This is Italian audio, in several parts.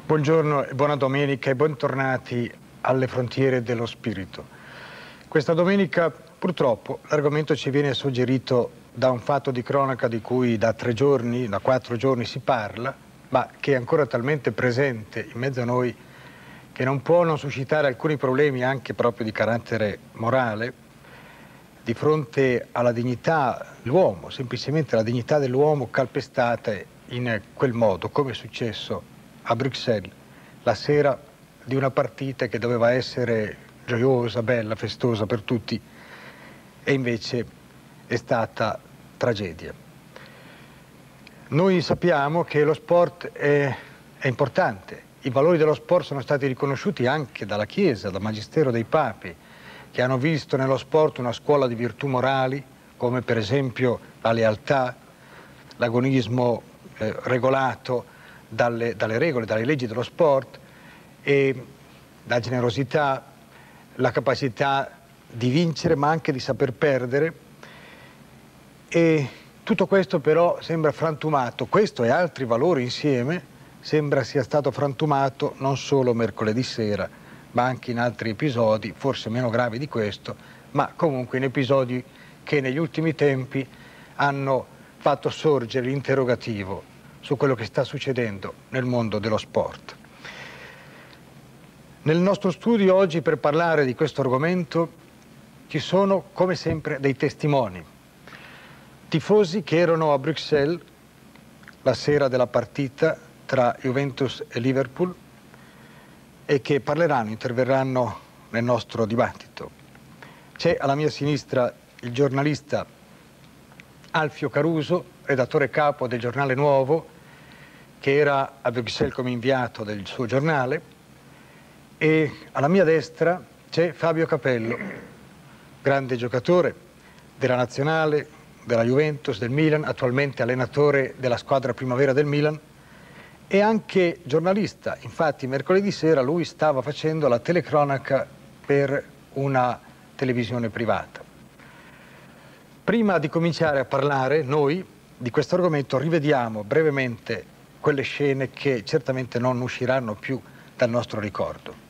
Buongiorno e buona domenica e bentornati alle frontiere dello spirito. Questa domenica purtroppo l'argomento ci viene suggerito da un fatto di cronaca di cui da 4 giorni si parla, ma che è ancora talmente presente in mezzo a noi che non può non suscitare alcuni problemi anche proprio di carattere morale di fronte alla dignità dell'uomo, semplicemente la dignità dell'uomo calpestata in quel modo, come è successo a Bruxelles la sera di una partita che doveva essere gioiosa, bella, festosa per tutti e invece è stata tragedia. Noi sappiamo che lo sport è importante, i valori dello sport sono stati riconosciuti anche dalla Chiesa, dal Magistero dei Papi, che hanno visto nello sport una scuola di virtù morali, come per esempio la lealtà, l'agonismo regolato dalle regole, dalle leggi dello sport, e la generosità, la capacità di vincere ma anche di saper perdere. E tutto questo però sembra frantumato, questo e altri valori insieme, sembra sia stato frantumato non solo mercoledì sera, ma anche in altri episodi, forse meno gravi di questo, ma comunque in episodi che negli ultimi tempi hanno fatto sorgere l'interrogativo su quello che sta succedendo nel mondo dello sport. Nel nostro studio oggi, per parlare di questo argomento, ci sono come sempre dei testimoni, tifosi che erano a Bruxelles la sera della partita tra Juventus e Liverpool e che interverranno nel nostro dibattito. C'è alla mia sinistra il giornalista Alfio Caruso, redattore capo del Giornale Nuovo, che era a Bruxelles come inviato del suo giornale, e alla mia destra c'è Fabio Capello, grande giocatore della Nazionale, della Juventus, del Milan, attualmente allenatore della squadra primavera del Milan e anche giornalista. Infatti mercoledì sera lui stava facendo la telecronaca per una televisione privata. Prima di cominciare a parlare noi di questo argomento rivediamo brevemente quelle scene che certamente non usciranno più dal nostro ricordo.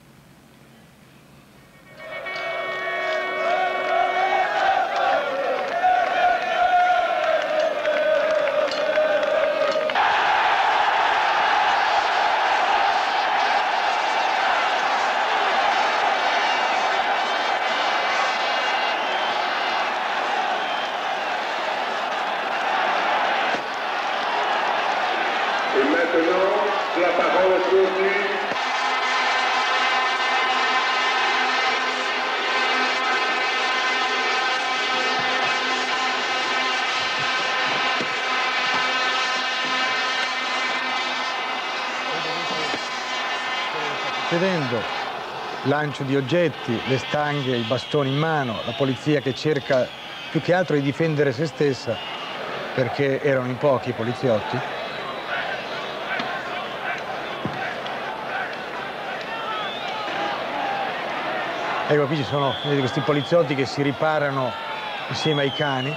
Succedendo, lancio di oggetti, le stanghe, i bastoni in mano, la polizia che cerca più che altro di difendere se stessa perché erano in pochi i poliziotti. Ecco, qui ci sono questi poliziotti che si riparano insieme ai cani.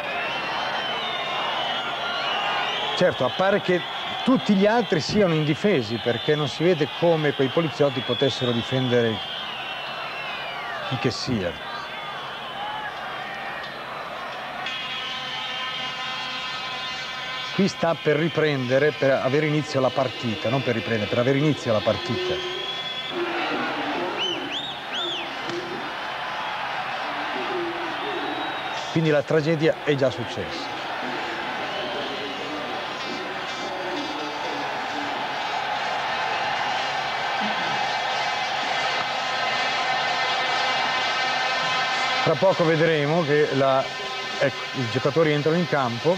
Certo, appare che tutti gli altri siano indifesi perché non si vede come quei poliziotti potessero difendere chi che sia. Qui sta per riprendere, per avere inizio la partita, non per riprendere, per avere inizio la partita. Quindi la tragedia è già successa. Tra poco vedremo che i giocatori entrano in campo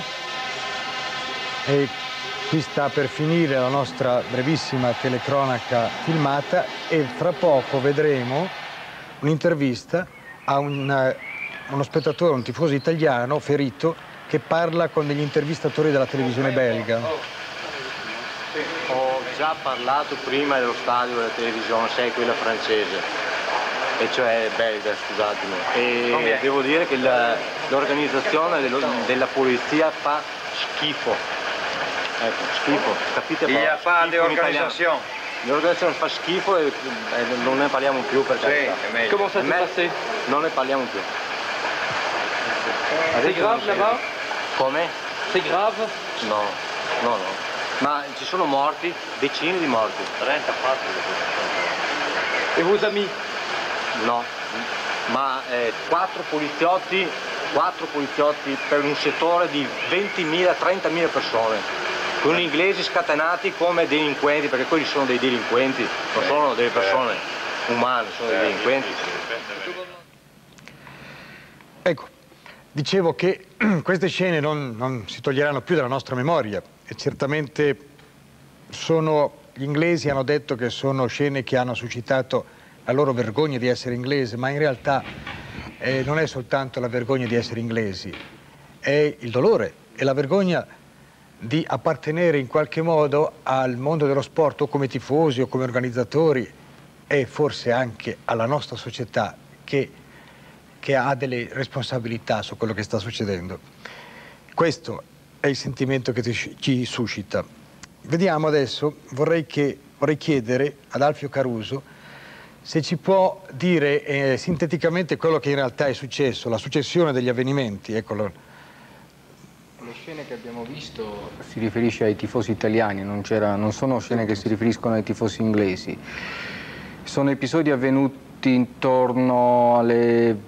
e qui sta per finire la nostra brevissima telecronaca filmata e fra poco vedremo un'intervista a uno spettatore, un tifoso italiano ferito che parla con degli intervistatori della televisione belga. Ho già parlato prima dello stadio della televisione, sei quella francese. E cioè belga, scusatemi. E devo dire che l'organizzazione della polizia fa schifo. Ecco, schifo, capite? Il n'y a pas d'organisation. l'organizzazione fa schifo e non ne parliamo più perché Comment ça s'est passé? non ne parliamo più. C'est grave là-bas? Come? C'est grave? No, no, no. Ma ci sono morti, decine di morti. 34. Et vos amis? No, ma 4 poliziotti per un settore di 20.000, 30.000 persone, con inglesi scatenati come delinquenti, perché quelli sono dei delinquenti, non sono delle persone umane, sono dei delinquenti. Ecco, dicevo che queste scene non si toglieranno più dalla nostra memoria e certamente gli inglesi hanno detto che sono scene che hanno suscitato la loro vergogna di essere inglese, ma in realtà non è soltanto la vergogna di essere inglesi, è il dolore e la vergogna di appartenere in qualche modo al mondo dello sport o come tifosi o come organizzatori e forse anche alla nostra società che ha delle responsabilità su quello che sta succedendo. Questo è il sentimento che ci suscita. Vediamo adesso, vorrei chiedere ad Alfio Caruso se ci può dire sinteticamente quello che in realtà è successo, la successione degli avvenimenti. Eccolo. Le scene che abbiamo visto si riferisce ai tifosi italiani, non sono scene che si riferiscono ai tifosi inglesi. Sono episodi avvenuti intorno alle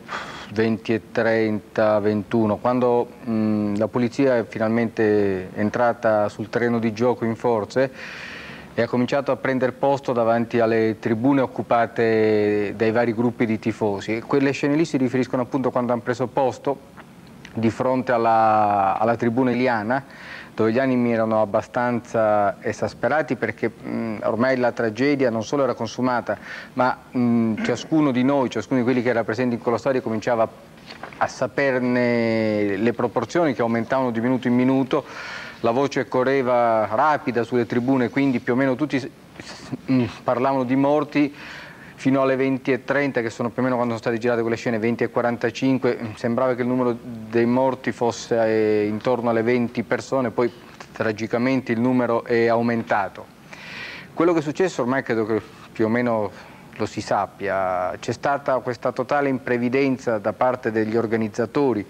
20:30, 21, quando la polizia è finalmente entrata sul terreno di gioco in forze e ha cominciato a prendere posto davanti alle tribune occupate dai vari gruppi di tifosi. Quelle scene lì si riferiscono appunto quando hanno preso posto di fronte alla tribuna Iliana, dove gli animi erano abbastanza esasperati perché ormai la tragedia non solo era consumata, ma ciascuno di noi, ciascuno di quelli che era presente in quello stadio cominciava a saperne le proporzioni che aumentavano di minuto in minuto. La voce correva rapida sulle tribune, quindi più o meno tutti parlavano di morti fino alle 20:30, che sono più o meno quando sono state girate quelle scene, 20:45, sembrava che il numero dei morti fosse intorno alle 20 persone, poi tragicamente il numero è aumentato. Quello che è successo ormai credo che più o meno lo si sappia, c'è stata questa totale imprevidenza da parte degli organizzatori.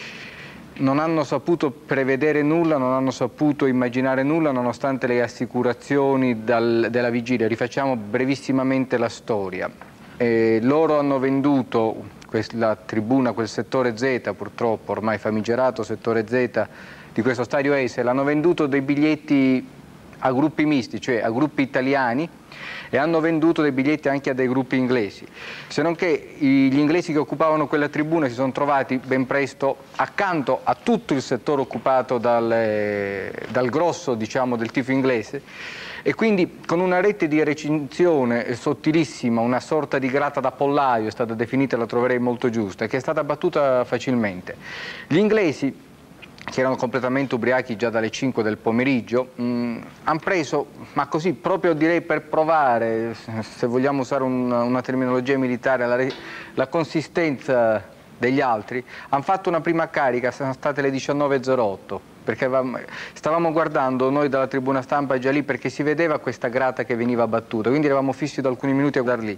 Non hanno saputo prevedere nulla, non hanno saputo immaginare nulla nonostante le assicurazioni della vigilia. Rifacciamo brevissimamente la storia. Loro hanno venduto la tribuna, quel settore Z, purtroppo ormai famigerato settore Z di questo stadio Heysel, hanno venduto dei biglietti a gruppi misti, cioè a gruppi italiani, e hanno venduto dei biglietti anche a dei gruppi inglesi, se non che gli inglesi che occupavano quella tribuna si sono trovati ben presto accanto a tutto il settore occupato dal grosso, diciamo, del tifo inglese, e quindi con una rete di recinzione sottilissima, una sorta di grata da pollaio è stata definita, la troverei molto giusta, che è stata battuta facilmente. Gli inglesi, che erano completamente ubriachi già dalle 5 del pomeriggio, hanno preso, ma così proprio direi per provare, se vogliamo usare una terminologia militare, la consistenza degli altri, hanno fatto una prima carica, sono state le 19:08, perché stavamo guardando noi dalla tribuna stampa già lì, perché si vedeva questa grata che veniva battuta, quindi eravamo fissi da alcuni minuti a guardare lì.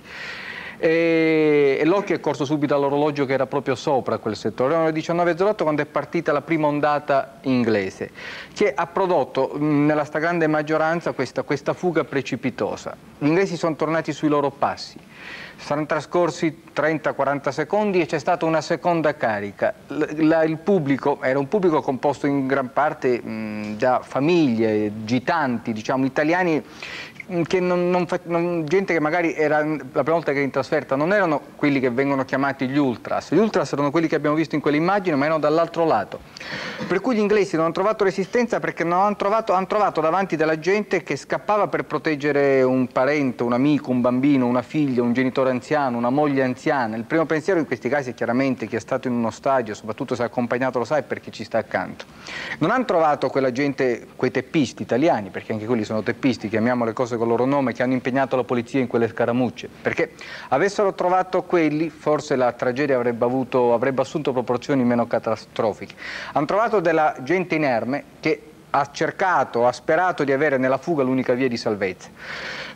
E l'occhio è corso subito all'orologio che era proprio sopra quel settore. Erano le 19:08 quando è partita la prima ondata inglese, che ha prodotto nella stragrande maggioranza questa fuga precipitosa. Gli inglesi sono tornati sui loro passi. Saranno trascorsi 30-40 secondi e c'è stata una seconda carica. Il pubblico era un pubblico composto in gran parte da famiglie, gitanti, diciamo, italiani, che gente che magari era la prima volta che era in trasferta, non erano quelli che vengono chiamati gli ultras. Gli ultras erano quelli che abbiamo visto in quell'immagine, ma erano dall'altro lato. Per cui gli inglesi non hanno trovato resistenza perché hanno trovato davanti della gente che scappava per proteggere un parente, un amico, un bambino, una figlia, un genitore anziano, una moglie anziana. Il primo pensiero in questi casi è chiaramente chi è stato in uno stadio, soprattutto se è accompagnato, lo sa, è perché ci sta accanto. Non hanno trovato quella gente, quei teppisti italiani, perché anche quelli sono teppisti, chiamiamo le cose col loro nome, che hanno impegnato la polizia in quelle scaramucce, perché avessero trovato quelli forse la tragedia avrebbe assunto proporzioni meno catastrofiche. Hanno trovato della gente inerme che ha sperato di avere nella fuga l'unica via di salvezza.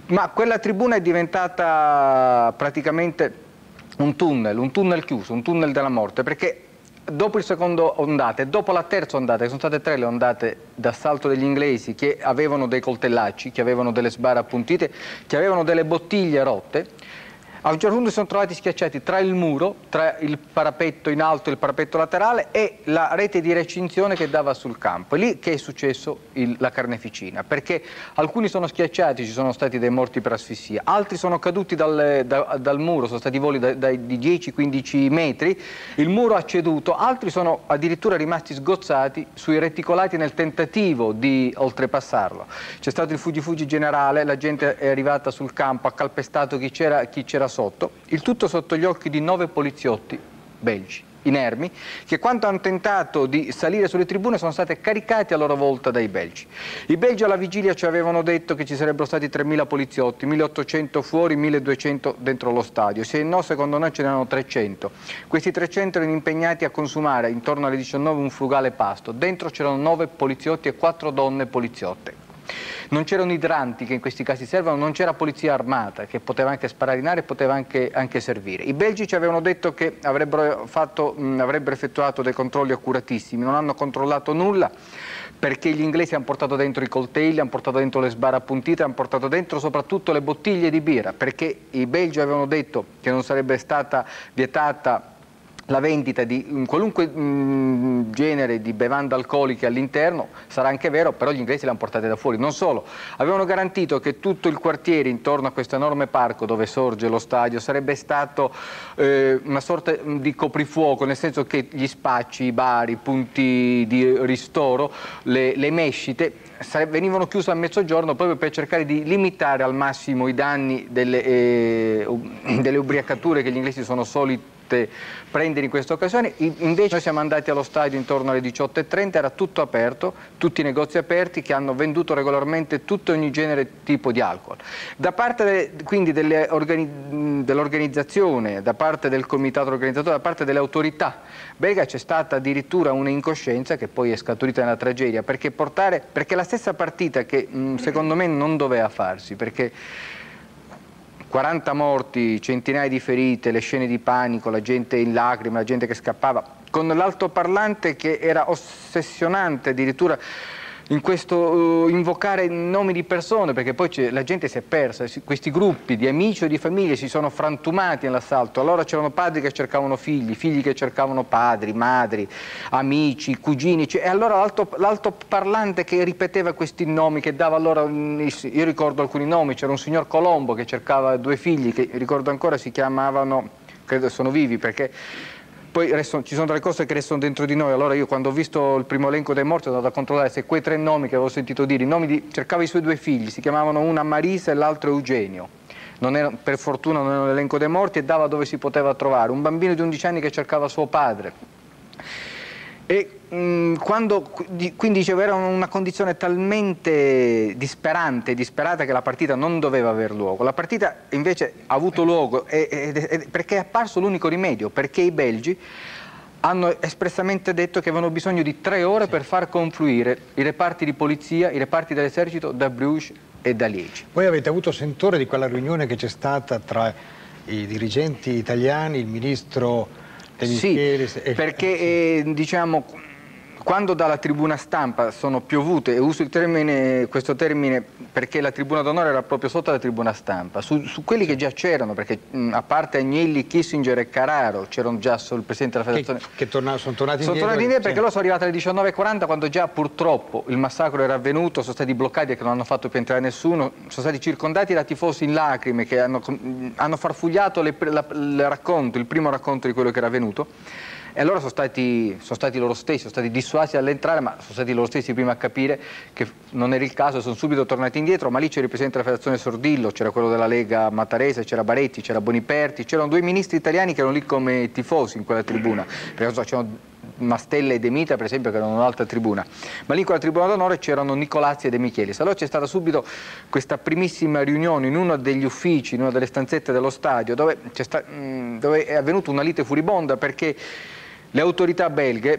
Ma quella tribuna è diventata praticamente un tunnel chiuso, un tunnel della morte, perché dopo il secondo ondata e dopo la terza ondata, che sono state 3 le ondate d'assalto degli inglesi, che avevano dei coltellacci, che avevano delle sbarre appuntite, che avevano delle bottiglie rotte, a un certo punto si sono trovati schiacciati tra il muro, tra il parapetto in alto e il parapetto laterale e la rete di recinzione che dava sul campo. È lì che è successo la carneficina, perché alcuni sono schiacciati, ci sono stati dei morti per asfissia, altri sono caduti dal muro, sono stati voli di 10-15 metri, il muro ha ceduto, altri sono addirittura rimasti sgozzati sui reticolati nel tentativo di oltrepassarlo. C'è stato il fuggi generale, la gente è arrivata sul campo, ha calpestato chi c'era sotto, il tutto sotto gli occhi di 9 poliziotti belgi, inermi, che quando hanno tentato di salire sulle tribune sono stati caricati a loro volta dai belgi. I belgi alla vigilia ci avevano detto che ci sarebbero stati 3.000 poliziotti, 1.800 fuori, 1.200 dentro lo stadio, se no secondo noi ce n'erano 300. Questi 300 erano impegnati a consumare intorno alle 19 un frugale pasto, dentro c'erano 9 poliziotti e 4 donne poliziotte. Non c'erano idranti che in questi casi servono, non c'era polizia armata che poteva anche sparare in aria e poteva anche servire. I belgi ci avevano detto che avrebbero effettuato dei controlli accuratissimi, non hanno controllato nulla perché gli inglesi hanno portato dentro i coltelli, hanno portato dentro le sbarre appuntite, hanno portato dentro soprattutto le bottiglie di birra, perché i belgi avevano detto che non sarebbe stata vietata la vendita di qualunque genere di bevande alcoliche all'interno. Sarà anche vero, però gli inglesi l'hanno portate da fuori. Non solo, avevano garantito che tutto il quartiere intorno a questo enorme parco dove sorge lo stadio sarebbe stato una sorta di coprifuoco, nel senso che gli spacci, i bar, i punti di ristoro, le mescite venivano chiuse a mezzogiorno proprio per cercare di limitare al massimo i danni delle ubriacature che gli inglesi sono soliti prendere in questa occasione. Invece noi siamo andati allo stadio intorno alle 18:30, era tutto aperto, tutti i negozi aperti che hanno venduto regolarmente tutto e ogni genere tipo di alcol. Da parte quindi dell'organizzazione, da parte del comitato organizzatore, da parte delle autorità belga c'è stata addirittura una incoscienza che poi è scaturita nella tragedia, perché la stessa partita che secondo me non doveva farsi, perché 40 morti, centinaia di ferite, le scene di panico, la gente in lacrime, la gente che scappava, con l'altoparlante che era ossessionante addirittura in questo invocare nomi di persone, perché poi la gente si è persa, questi gruppi di amici o di famiglie si sono frantumati nell'assalto. Allora c'erano padri che cercavano figli, figli che cercavano padri, madri, amici, cugini, e allora l'altoparlante che ripeteva questi nomi, che dava allora, io ricordo alcuni nomi, c'era un signor Colombo che cercava 2 figli, che ricordo ancora si chiamavano, credo sono vivi, perché poi ci sono delle cose che restano dentro di noi. Allora io quando ho visto il primo elenco dei morti sono andato a controllare se quei 3 nomi che avevo sentito dire, cercava i suoi 2 figli, si chiamavano una Marisa e l'altro Eugenio. Per fortuna non erano l'elenco dei morti e dava dove si poteva trovare. Un bambino di 11 anni che cercava suo padre. E quindi dicevo, era una condizione talmente disperata che la partita non doveva aver luogo. La partita invece ha avuto luogo perché è apparso l'unico rimedio, perché i belgi hanno espressamente detto che avevano bisogno di 3 ore per far confluire i reparti di polizia, i reparti dell'esercito da Bruges e da Liegi. Voi avete avuto sentore di quella riunione che c'è stata tra i dirigenti italiani, il ministro Sì, perché diciamo, quando dalla tribuna stampa sono piovute, e uso questo termine perché la tribuna d'onore era proprio sotto la tribuna stampa, su quelli che già c'erano, perché a parte Agnelli, Kissinger e Carraro c'erano già il Presidente della Federazione. Sono tornati indietro perché loro sono arrivati alle 19:40 quando già purtroppo il massacro era avvenuto, sono stati bloccati e che non hanno fatto più entrare nessuno, sono stati circondati da tifosi in lacrime che hanno farfugliato il primo racconto di quello che era avvenuto. E allora sono stati loro stessi, sono stati dissuasi dall'entrare, ma sono stati loro stessi prima a capire che non era il caso, sono subito tornati indietro. Ma lì c'era il Presidente della Federazione Sordillo, c'era quello della Lega Mattarese, c'era Baretti, c'era Boniperti, c'erano 2 ministri italiani che erano lì come tifosi in quella tribuna, perché c'erano Mastella e De Mita per esempio che erano in un'altra tribuna, ma lì in quella tribuna d'onore c'erano Nicolazzi e De Michelis. Allora c'è stata subito questa primissima riunione in uno degli uffici, in una delle stanzette dello stadio, dove è avvenuta una lite furibonda, perché le autorità belghe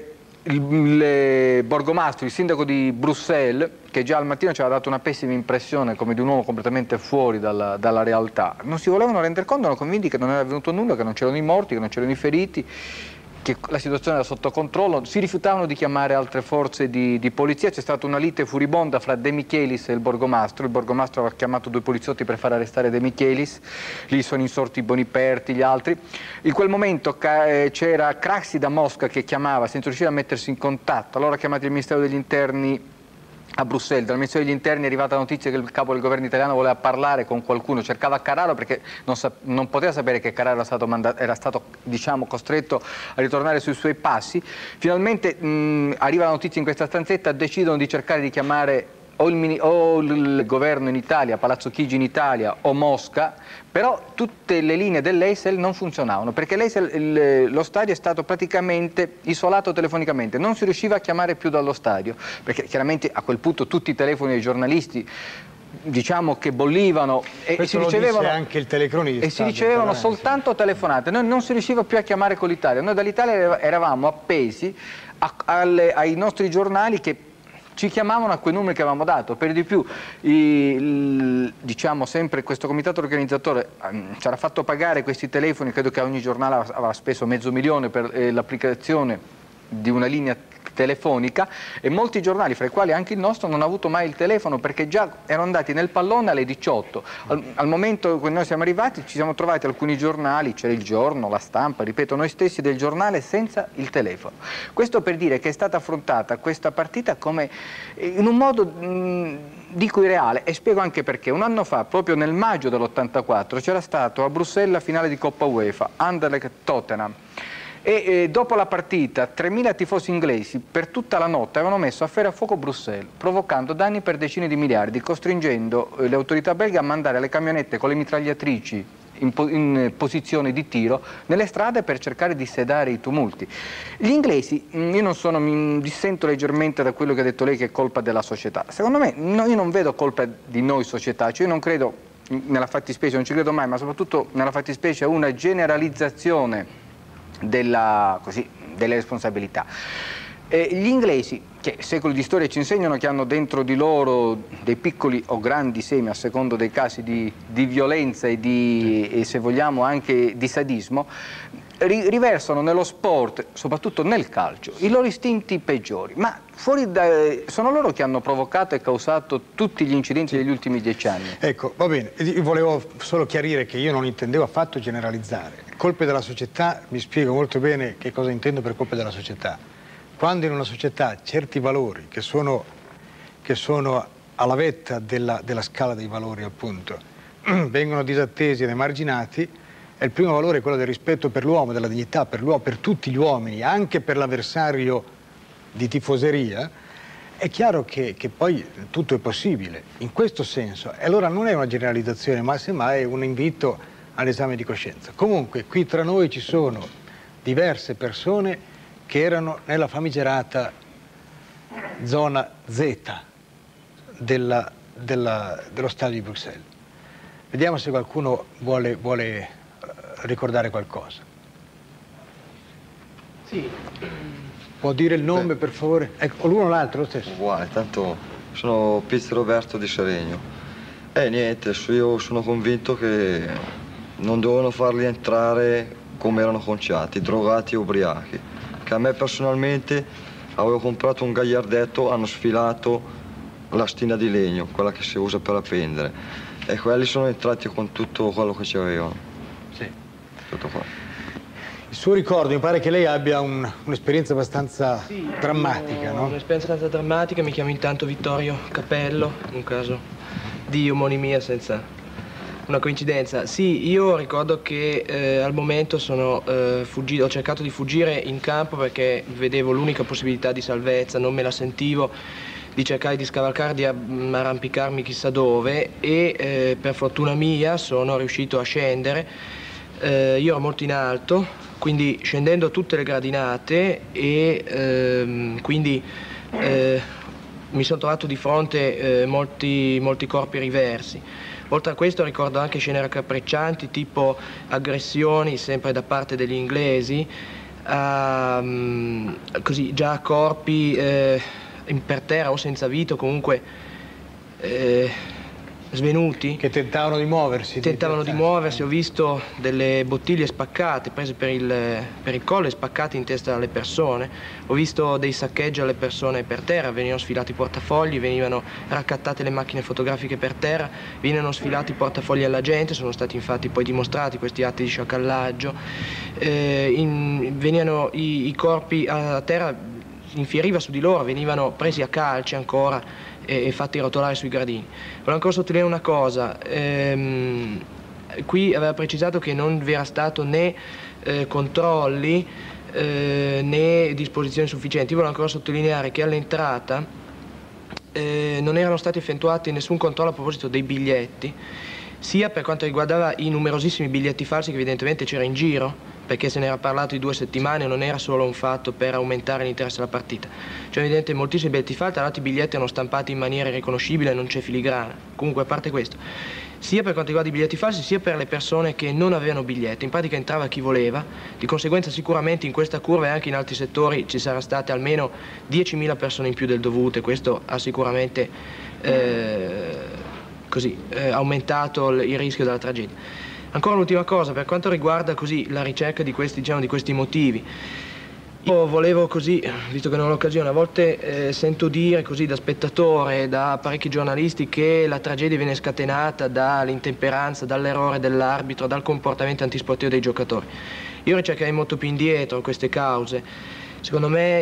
il borgomastro, il sindaco di Bruxelles, che già al mattino ci aveva dato una pessima impressione come di un uomo completamente fuori dalla realtà, non si volevano rendere conto, erano convinti che non era avvenuto nulla, che non c'erano i morti, che non c'erano i feriti, che la situazione era sotto controllo, si rifiutavano di chiamare altre forze di polizia. C'è stata una lite furibonda fra De Michelis e il borgomastro aveva chiamato 2 poliziotti per far arrestare De Michelis, lì sono insorti Boniperti, gli altri. In quel momento c'era Craxi da Mosca che chiamava senza riuscire a mettersi in contatto, allora ha chiamato il Ministero degli Interni a Bruxelles. Dal Ministero degli Interni è arrivata la notizia che il capo del governo italiano voleva parlare con qualcuno, cercava Carraro perché non poteva sapere che Carraro era stato diciamo, costretto a ritornare sui suoi passi. Finalmente arriva la notizia in questa stanzetta, decidono di cercare di chiamare o il governo in Italia, Palazzo Chigi in Italia o Mosca, però tutte le linee dell'Eisel non funzionavano perché lo stadio è stato praticamente isolato telefonicamente, non si riusciva a chiamare più dallo stadio perché chiaramente a quel punto tutti i telefoni dei giornalisti diciamo che bollivano e si ricevevano anche il telecronista, e si ricevevano soltanto telefonate, noi non si riusciva più a chiamare con l'Italia, noi dall'Italia eravamo appesi ai nostri giornali che ci chiamavano a quei numeri che avevamo dato. Per di più, diciamo sempre questo comitato organizzatore ci era fatto pagare questi telefoni, credo che ogni giornale aveva speso $500.000 per l'applicazione di una linea telefonica e molti giornali, fra i quali anche il nostro, non hanno avuto mai il telefono perché già erano andati nel pallone alle 18. Al momento che noi siamo arrivati ci siamo trovati alcuni giornali, c'era Il Giorno, La Stampa, ripeto, noi stessi del giornale senza il telefono. Questo per dire che è stata affrontata questa partita come in un modo dico irreale e spiego anche perché. Un anno fa, proprio nel maggio dell'84, c'era stato a Bruxelles la finale di Coppa UEFA, Anderlecht-Tottenham. E dopo la partita 3.000 tifosi inglesi per tutta la notte avevano messo a ferro a fuoco Bruxelles, provocando danni per decine di miliardi, costringendo le autorità belghe a mandare le camionette con le mitragliatrici in posizione di tiro nelle strade per cercare di sedare i tumulti. Gli inglesi, mi dissento leggermente da quello che ha detto lei che è colpa della società. Secondo me io non vedo colpa di noi società, cioè io non credo nella fattispecie, non ci credo mai, ma soprattutto nella fattispecie a una generalizzazione delle responsabilità. Gli inglesi, che secoli di storia ci insegnano che hanno dentro di loro dei piccoli o grandi semi, a secondo dei casi di violenza e se vogliamo anche di sadismo, riversano nello sport, soprattutto nel calcio, i loro istinti peggiori, ma sono loro che hanno provocato e causato tutti gli incidenti degli ultimi 10 anni. Ecco, va bene, io volevo solo chiarire che io non intendevo affatto generalizzare. Colpe della società, mi spiego molto bene che cosa intendo per colpe della società. Quando in una società certi valori che sono alla vetta della scala dei valori, appunto, vengono disattesi ed emarginati, e il primo valore è quello del rispetto per l'uomo, della dignità per l'uomo, per tutti gli uomini, anche per l'avversario di tifoseria, è chiaro che poi tutto è possibile, in questo senso. E allora non è una generalizzazione, ma semmai un invito all'esame di coscienza. Comunque, qui tra noi ci sono diverse persone che erano nella famigerata zona Z dello stadio di Bruxelles. Vediamo se qualcuno vuole ricordare qualcosa. Sì. Può dire il nome, per favore? Ecco, l'uno o l'altro, lo stesso. Uguale, tanto sono Piz Roberto di Seregno. Niente, io sono convinto che non dovevano farli entrare come erano conciati, drogati e ubriachi. Che a me personalmente avevo comprato un gagliardetto, hanno sfilato la stina di legno, quella che si usa per appendere, e quelli sono entrati con tutto quello che c'avevano. Sì. Tutto qua. Il suo ricordo, mi pare che lei abbia un'esperienza abbastanza drammatica, no? Un'esperienza abbastanza drammatica, mi chiamo intanto Vittorio Capello, un caso di omonimia senza una coincidenza. Sì, io ricordo che al momento sono fuggito, ho cercato di fuggire in campo perché vedevo l'unica possibilità di salvezza, non me la sentivo, di cercare di scavalcare, di arrampicarmi chissà dove e per fortuna mia sono riuscito a scendere. Io ero molto in alto, quindi scendendo tutte le gradinate e quindi mi sono trovato di fronte molti corpi riversi. Oltre a questo ricordo anche scene raccapriccianti, tipo aggressioni sempre da parte degli inglesi così, già corpi per terra o senza vita, o comunque svenuti. Che tentavano di muoversi. Ho visto delle bottiglie spaccate, prese per il collo e spaccate in testa alle persone. Ho visto dei saccheggi alle persone per terra, venivano sfilati i portafogli, venivano raccattate le macchine fotografiche per terra, venivano sfilati i portafogli alla gente, sono stati infatti poi dimostrati questi atti di sciacallaggio. Venivano i corpi a terra, infieriva su di loro, venivano presi a calci ancora e fatti rotolare sui gradini. Volevo ancora sottolineare una cosa, qui aveva precisato che non vi era stato né controlli né disposizioni sufficienti. Io volevo ancora sottolineare che all'entrata non erano stati effettuati nessun controllo a proposito dei biglietti, sia per quanto riguardava i numerosissimi biglietti falsi che evidentemente c'era in giro, perché se ne era parlato di 2 settimane, non era solo un fatto per aumentare l'interesse alla partita. Cioè evidente moltissimi biglietti falsi, tra l'altro i biglietti erano stampati in maniera irriconoscibile, non c'è filigrana. Comunque a parte questo, sia per quanto riguarda i biglietti falsi, sia per le persone che non avevano biglietti, in pratica entrava chi voleva, di conseguenza sicuramente in questa curva e anche in altri settori ci sarà state almeno 10.000 persone in più del dovuto, e questo ha sicuramente aumentato il rischio della tragedia. Ancora l'ultima cosa, per quanto riguarda così la ricerca di questi, di questi motivi, io volevo così, visto che non ho l'occasione, a volte sento dire così da spettatore, da parecchi giornalisti, che la tragedia viene scatenata dall'intemperanza, dall'errore dell'arbitro, dal comportamento antisportivo dei giocatori. Io ricercherei molto più indietro queste cause. Secondo me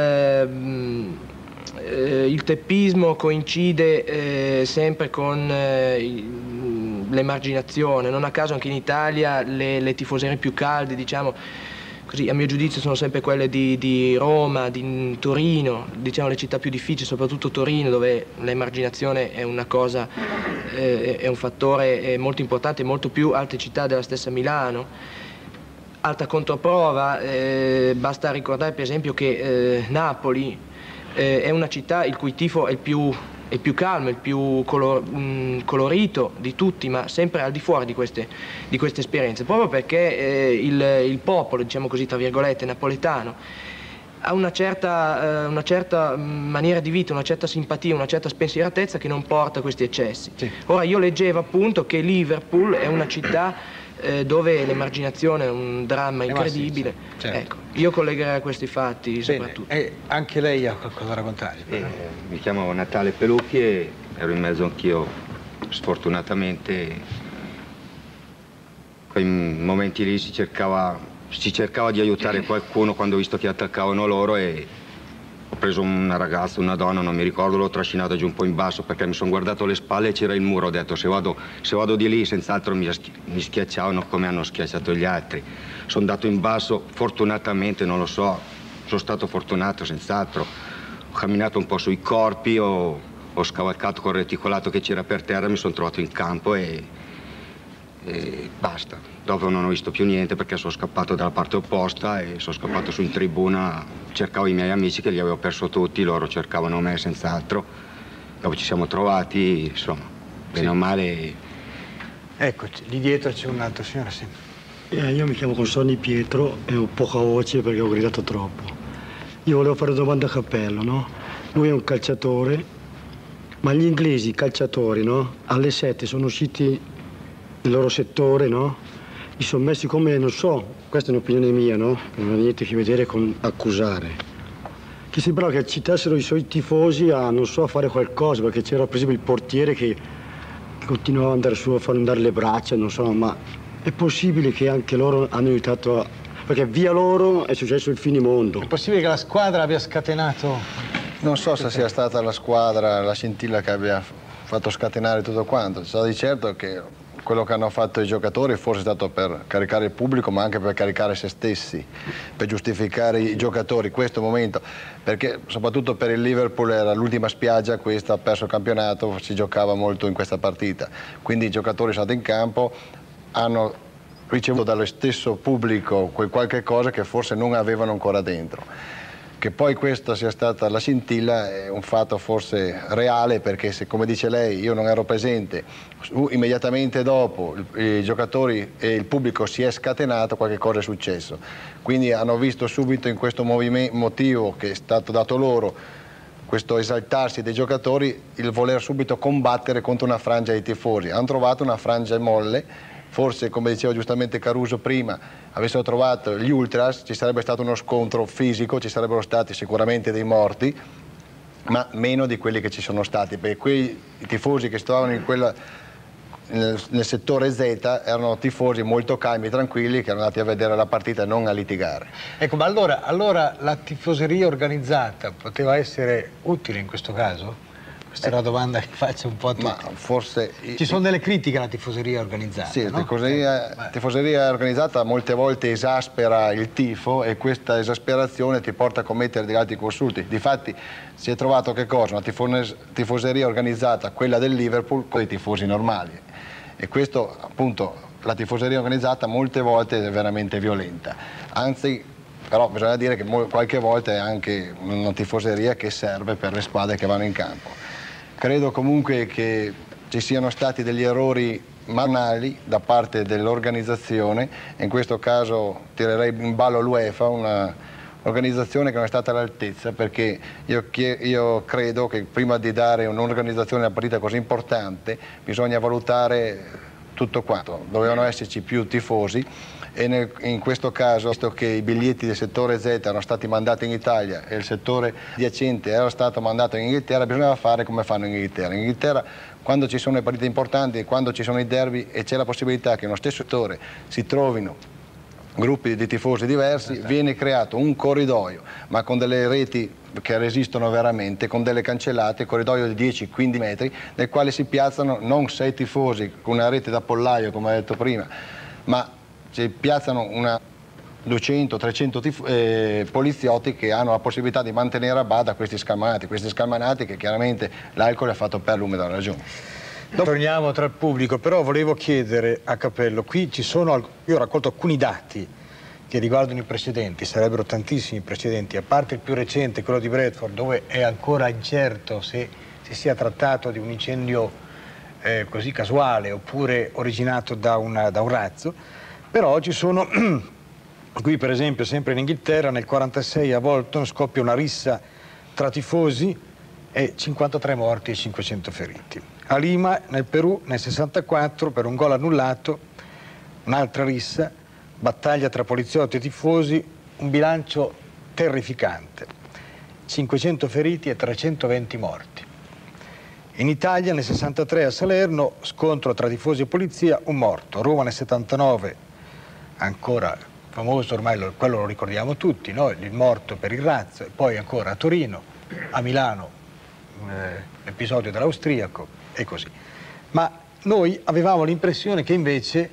il teppismo coincide sempre con l'emarginazione. Non a caso anche in Italia le tifoserie più calde, diciamo così, a mio giudizio sono sempre quelle di Roma, di Torino, diciamo le città più difficili, soprattutto Torino, dove l'emarginazione è una cosa, è un fattore molto importante, molto più altre città della stessa Milano. Altra controprova, basta ricordare per esempio che Napoli è una città il cui tifo è il più calmo, il più colorito di tutti, ma sempre al di fuori di queste esperienze, proprio perché il popolo, diciamo così, tra virgolette, napoletano, ha una certa maniera di vita, una certa simpatia, una certa spensieratezza che non porta a questi eccessi. Sì. Ora io leggevo appunto che Liverpool è una città dove l'emarginazione è un dramma incredibile. Sì, certo. Ecco, io collegherei a questi fatti. Bene. Soprattutto. E anche lei ha qualcosa da raccontare? Mi chiamo Natale Pelucchi e ero in mezzo anch'io, sfortunatamente. Quei momenti lì si cercava di aiutare qualcuno quando ho visto che attaccavano loro, e ho preso una ragazza, una donna, non mi ricordo, l'ho trascinata giù un po' in basso perché mi sono guardato alle spalle e c'era il muro. Ho detto se vado di lì senz'altro mi schiacciavano come hanno schiacciato gli altri. Sono andato in basso, fortunatamente, non lo so, sono stato fortunato senz'altro. Ho camminato un po' sui corpi, ho scavalcato col reticolato che c'era per terra, mi sono trovato in campo e basta. Dopo non ho visto più niente perché sono scappato dalla parte opposta e sono scappato su in tribuna. Cercavo i miei amici che li avevo perso tutti, loro cercavano me senz'altro. Dopo ci siamo trovati, insomma, bene o male. Eccoci, lì dietro c'è un altro signore, sì. Io mi chiamo Consonni Pietro e ho poca voce perché ho gridato troppo. Io volevo fare una domanda a Cappello, no? Lui è un calciatore, ma gli inglesi calciatori, no? Alle 7 sono usciti nel loro settore, no? Mi sono messi come, non so, questa è un'opinione mia, no? Non ha niente a che vedere con accusare. Che sembrava che citassero i suoi tifosi a, non so, a fare qualcosa, perché c'era per esempio il portiere che continuava ad andare su a far andare le braccia, non so, ma è possibile che anche loro hanno aiutato a... Perché via loro è successo il finimondo. È possibile che la squadra abbia scatenato... Non so se sia stata la squadra, la scintilla che abbia fatto scatenare tutto quanto. Sa di certo che quello che hanno fatto i giocatori forse è stato per caricare il pubblico, ma anche per caricare se stessi, per giustificare i giocatori questo momento, perché soprattutto per il Liverpool era l'ultima spiaggia, questa ha perso il campionato, si giocava molto in questa partita, quindi i giocatori sono stati in campo, hanno ricevuto dallo stesso pubblico quel qualche cosa che forse non avevano ancora dentro. Che poi questa sia stata la scintilla è un fatto forse reale, perché se, come dice lei, io non ero presente, immediatamente dopo i giocatori e il pubblico si è scatenato, qualche cosa è successo. Quindi hanno visto subito in questo motivo che è stato dato loro, questo esaltarsi dei giocatori, il voler subito combattere contro una frangia di tifosi. Hanno trovato una frangia molle. Forse, come diceva giustamente Caruso prima, avessero trovato gli ultras, ci sarebbe stato uno scontro fisico, ci sarebbero stati sicuramente dei morti, ma meno di quelli che ci sono stati, perché quei tifosi che stavano nel settore Z erano tifosi molto calmi e tranquilli, che erano andati a vedere la partita e non a litigare. Ecco, ma allora la tifoseria organizzata poteva essere utile in questo caso? Questa è una domanda che faccio un po' a tutti. Ma forse... Ci sono delle critiche alla tifoseria organizzata, sì, no? La tifoseria organizzata molte volte esaspera il tifo, e questa esasperazione ti porta a commettere degli atti consulti. Difatti si è trovato che cosa? Una tifoseria organizzata, quella del Liverpool, con i tifosi normali. E questo, appunto, la tifoseria organizzata molte volte è veramente violenta. Anzi, però bisogna dire che qualche volta è anche una tifoseria che serve per le squadre che vanno in campo. Credo comunque che ci siano stati degli errori marginali da parte dell'organizzazione, e in questo caso tirerei in ballo l'UEFA, un'organizzazione che non è stata all'altezza, perché io credo che prima di dare un'organizzazione a una partita così importante bisogna valutare tutto quanto. Dovevano esserci più tifosi, e in questo caso, visto che i biglietti del settore Z erano stati mandati in Italia e il settore adiacente era stato mandato in Inghilterra, bisognava fare come fanno in Inghilterra. In Inghilterra, quando ci sono le partite importanti, quando ci sono i derby e c'è la possibilità che nello stesso settore si trovino gruppi di tifosi diversi, viene creato un corridoio, ma con delle reti che resistono veramente, con delle cancellate, corridoio di 10-15 metri, nel quale si piazzano non 6 tifosi con una rete da pollaio, come ho detto prima, ma si piazzano 200-300 poliziotti che hanno la possibilità di mantenere a bada questi scalmanati che chiaramente l'alcol ha fatto per l'umida ragione. Torniamo tra il pubblico, però volevo chiedere a Capello, qui io ho raccolto alcuni dati che riguardano i precedenti, sarebbero tantissimi precedenti, a parte il più recente, quello di Bradford, dove è ancora incerto se si sia trattato di un incendio così casuale oppure originato da un razzo. Però ci sono, qui per esempio, sempre in Inghilterra, nel 1946 a Bolton scoppia una rissa tra tifosi e 53 morti e 500 feriti. A Lima, nel Perù, nel 1964, per un gol annullato, un'altra rissa, battaglia tra poliziotti e tifosi, un bilancio terrificante, 500 feriti e 320 morti. In Italia, nel 1963 a Salerno, scontro tra tifosi e polizia, un morto. Roma nel 1979, ancora famoso, ormai quello lo ricordiamo tutti, no? Il morto per il razzo, e poi ancora a Torino, a Milano, l'episodio dell'austriaco e così. Ma noi avevamo l'impressione che invece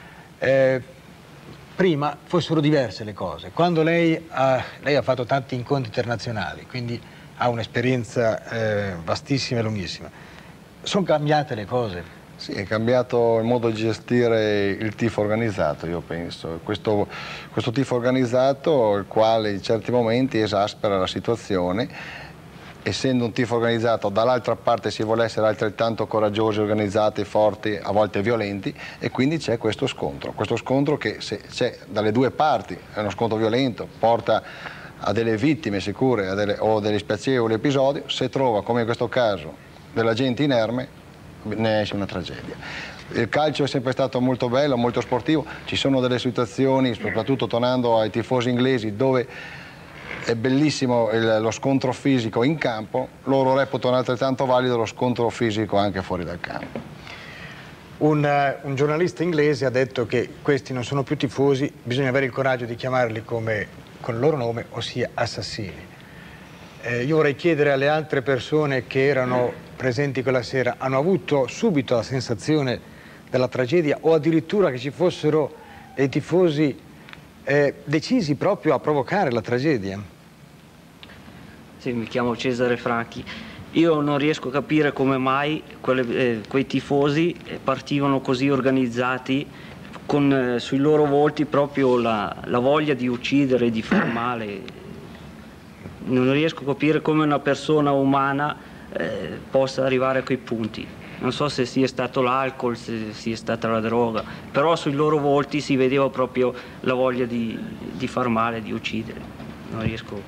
prima fossero diverse le cose. Quando lei ha fatto tanti incontri internazionali, quindi ha un'esperienza vastissima e lunghissima, sono cambiate le cose? Sì, è cambiato il modo di gestire il tifo organizzato, io penso. Questo tifo organizzato, il quale in certi momenti esaspera la situazione. Essendo un tifo organizzato, dall'altra parte si vuole essere altrettanto coraggiosi, organizzati, forti, a volte violenti, e quindi c'è questo scontro che se c'è dalle due parti, è uno scontro violento, porta a delle vittime sicure o degli spiacevoli episodi. Se trova, come in questo caso, della gente inerme, ne esce una tragedia. Il calcio è sempre stato molto bello, molto sportivo, ci sono delle situazioni, soprattutto tornando ai tifosi inglesi, dove è bellissimo lo scontro fisico in campo, loro reputano altrettanto valido lo scontro fisico anche fuori dal campo. Un giornalista inglese ha detto che questi non sono più tifosi, bisogna avere il coraggio di chiamarli con il loro nome, ossia assassini. Io vorrei chiedere alle altre persone che erano presenti quella sera, hanno avuto subito la sensazione della tragedia, o addirittura che ci fossero dei tifosi decisi proprio a provocare la tragedia? Sì, mi chiamo Cesare Franchi. Io non riesco a capire come mai quei tifosi partivano così organizzati, con sui loro volti proprio la voglia di uccidere, di far male. Non riesco a capire come una persona umana possa arrivare a quei punti. Non so se sia stato l'alcol, se sia stata la droga, però sui loro volti si vedeva proprio la voglia di far male, di uccidere. Non riesco.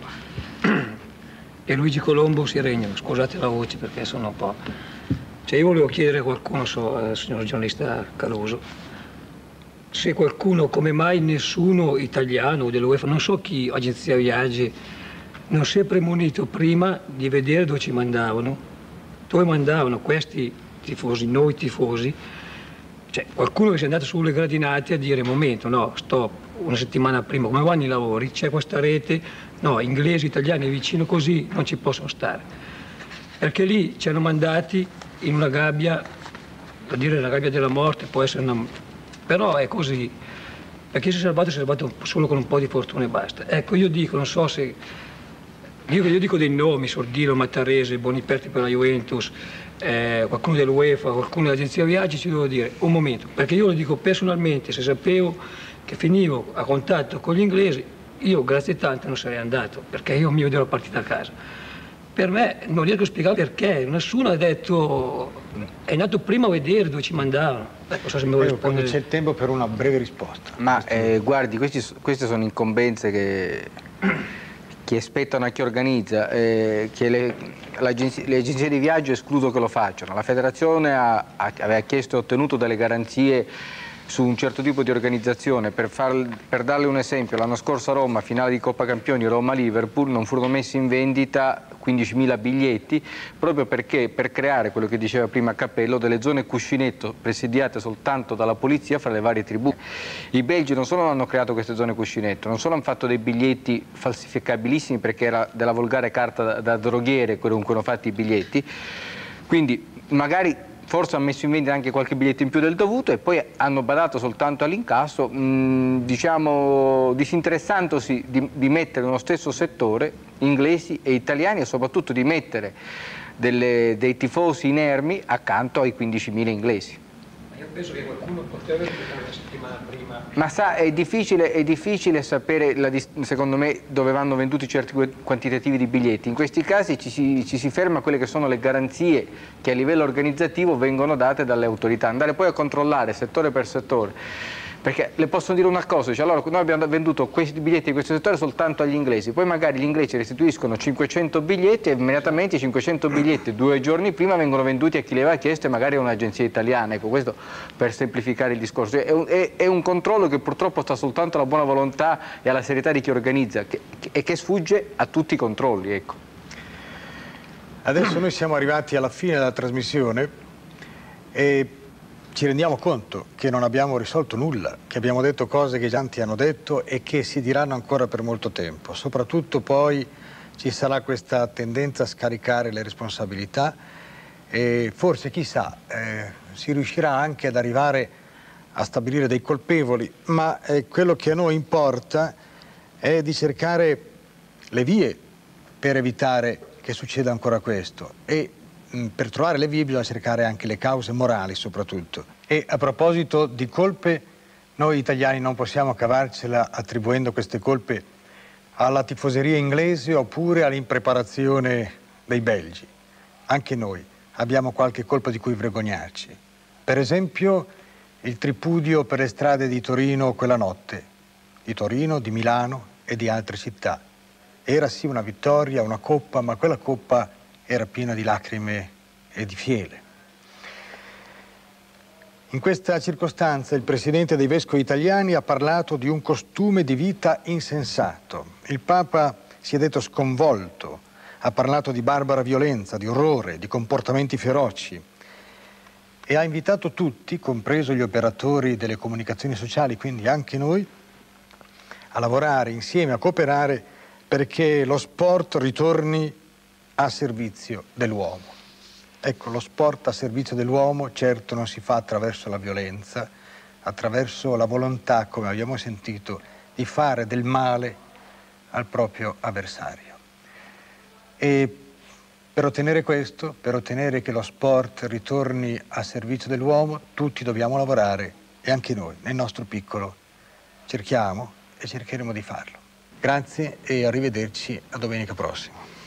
E Luigi Colombo Siregno, scusate la voce perché sono un po'... Cioè io volevo chiedere a qualcuno, signor giornalista Caruso, se qualcuno, come mai nessuno italiano dell'UEFA, non so chi, agenzia viaggi, non si è premunito prima di vedere dove ci mandavano, dove mandavano questi tifosi, noi tifosi, cioè qualcuno che si è andato sulle gradinate a dire momento, no, stop, una settimana prima, come vanno i lavori, c'è questa rete, no, inglesi, italiani vicino così non ci possono stare, perché lì ci hanno mandati in una gabbia, per dire la gabbia della morte, può essere una... però è così, perché si è salvato solo con un po' di fortuna e basta. Ecco, io dico, non so se... Io dico dei nomi, Sordilo, Mattarese, Boniperti per la Juventus, qualcuno dell'UEFA, qualcuno dell'agenzia viaggi, ci devo dire, un momento, perché io lo dico personalmente, se sapevo che finivo a contatto con gli inglesi, io grazie tante non sarei andato, perché io mi vedevo la partita a casa. Per me non riesco a spiegare perché, nessuno ha detto, è andato prima a vedere dove ci mandavano. Non so se mi vuoi rispondere. C'è il tempo per una breve risposta. Ma guardi, queste sono incombenze che spettano a chi organizza, che le agenzie di viaggio escludo che lo facciano. La federazione aveva chiesto e ottenuto delle garanzie su un certo tipo di organizzazione. Per darle un esempio, l'anno scorso a Roma, finale di Coppa Campioni Roma-Liverpool, non furono messi in vendita 15.000 biglietti proprio perché per creare quello che diceva prima Cappello, delle zone cuscinetto presidiate soltanto dalla polizia fra le varie tribù. I belgi non solo hanno creato queste zone cuscinetto, non solo hanno fatto dei biglietti falsificabilissimi perché era della volgare carta da droghiere quello con cui hanno fatto i biglietti, quindi magari forse hanno messo in vendita anche qualche biglietto in più del dovuto e poi hanno badato soltanto all'incasso, diciamo disinteressandosi di mettere nello stesso settore inglesi e italiani e soprattutto di mettere dei tifosi inermi accanto ai 15.000 inglesi. Io penso che qualcuno poteva vedere una settimana prima. Ma sa, è difficile sapere, secondo me, dove vanno venduti certi quantitativi di biglietti. In questi casi ci si ferma a quelle che sono le garanzie che a livello organizzativo vengono date dalle autorità. Andare poi a controllare settore per settore. Perché le posso dire una cosa, cioè, allora noi abbiamo venduto questi biglietti di questo settore soltanto agli inglesi, poi magari gli inglesi restituiscono 500 biglietti e immediatamente 500 biglietti 2 giorni prima vengono venduti a chi li aveva chiesto e magari a un'agenzia italiana. Ecco, questo per semplificare il discorso. È un controllo che purtroppo sta soltanto alla buona volontà e alla serietà di chi organizza e che sfugge a tutti i controlli. Ecco. Adesso noi siamo arrivati alla fine della trasmissione e ci rendiamo conto che non abbiamo risolto nulla, che abbiamo detto cose che tanti hanno detto e che si diranno ancora per molto tempo. Soprattutto poi ci sarà questa tendenza a scaricare le responsabilità e forse, chissà, si riuscirà anche ad arrivare a stabilire dei colpevoli, ma quello che a noi importa è di cercare le vie per evitare che succeda ancora questo e per trovare le vie bisogna cercare anche le cause morali soprattutto. E a proposito di colpe, noi italiani non possiamo cavarcela attribuendo queste colpe alla tifoseria inglese oppure all'impreparazione dei belgi. Anche noi abbiamo qualche colpa di cui vergognarci. Per esempio il tripudio per le strade di Torino quella notte, di Torino, di Milano e di altre città. Era sì una vittoria, una coppa, ma quella coppa era piena di lacrime e di fiele. In questa circostanza il presidente dei vescovi italiani ha parlato di un costume di vita insensato. Il Papa si è detto sconvolto, ha parlato di barbara violenza, di orrore, di comportamenti feroci e ha invitato tutti, compreso gli operatori delle comunicazioni sociali, quindi anche noi, a lavorare insieme, a cooperare perché lo sport ritorni a servizio dell'uomo. Ecco, lo sport a servizio dell'uomo certo non si fa attraverso la violenza, attraverso la volontà, come abbiamo sentito, di fare del male al proprio avversario. E per ottenere questo, per ottenere che lo sport ritorni a servizio dell'uomo, tutti dobbiamo lavorare e anche noi, nel nostro piccolo, cerchiamo e cercheremo di farlo. Grazie e arrivederci a domenica prossima.